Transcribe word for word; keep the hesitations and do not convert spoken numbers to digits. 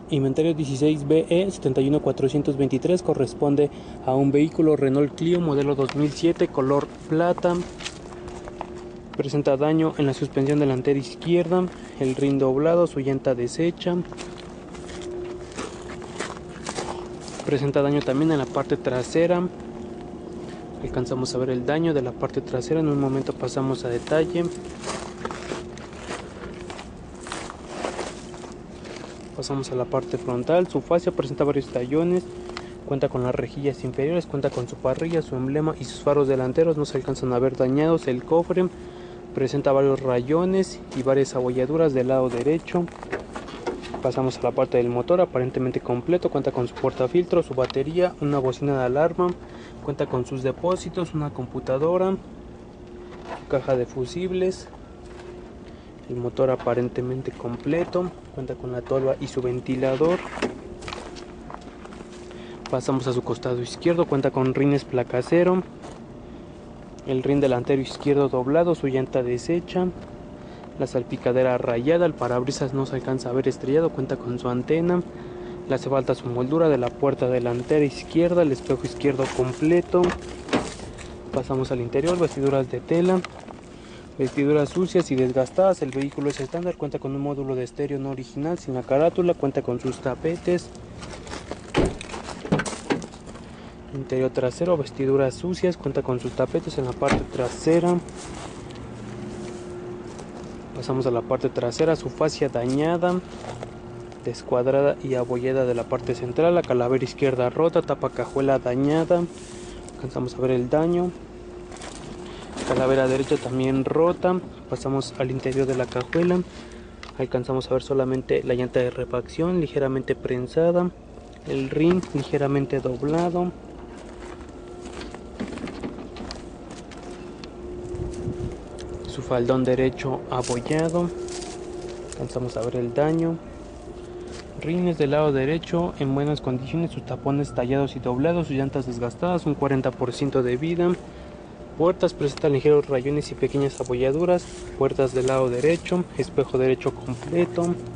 Inventario dieciséis B E setenta y uno cuatrocientos veintitrés, corresponde a un vehículo Renault Clio modelo dos mil siete, color plata. Presenta daño en la suspensión delantera izquierda, el rin doblado, su llanta deshecha. Presenta daño también en la parte trasera. Alcanzamos a ver el daño de la parte trasera, en un momento pasamos a detalle. Pasamos a la parte frontal. Su fascia presenta varios tallones, cuenta con las rejillas inferiores, cuenta con su parrilla, su emblema y sus faros delanteros no se alcanzan a ver dañados. El cofre presenta varios rayones y varias abolladuras del lado derecho. Pasamos a la parte del motor, aparentemente completo, cuenta con su portafiltro, su batería, una bocina de alarma, cuenta con sus depósitos, una computadora, su caja de fusibles. El motor aparentemente completo, cuenta con la tolva y su ventilador. Pasamos a su costado izquierdo, cuenta con rines placa cero, el rin delantero izquierdo doblado, su llanta deshecha, la salpicadera rayada, el parabrisas no se alcanza a ver estrellado, cuenta con su antena. Le hace falta su moldura de la puerta delantera izquierda, el espejo izquierdo completo. Pasamos al interior, vestiduras de tela, vestiduras sucias y desgastadas. El vehículo es estándar, cuenta con un módulo de estéreo no original sin la carátula, cuenta con sus tapetes. Interior trasero, vestiduras sucias, cuenta con sus tapetes en la parte trasera. Pasamos a la parte trasera, su fascia dañada, descuadrada y abollada de la parte central, la calavera izquierda rota, tapa cajuela dañada, alcanzamos a ver el daño. Calavera derecha también rota. Pasamos al interior de la cajuela, alcanzamos a ver solamente la llanta de refacción ligeramente prensada, el rin ligeramente doblado. Su faldón derecho abollado, alcanzamos a ver el daño. Rines del lado derecho en buenas condiciones, sus tapones tallados y doblados, sus llantas desgastadas, un cuarenta por ciento de vida. Puertas presentan ligeros rayones y pequeñas abolladuras. Puertas del lado derecho, espejo derecho completo.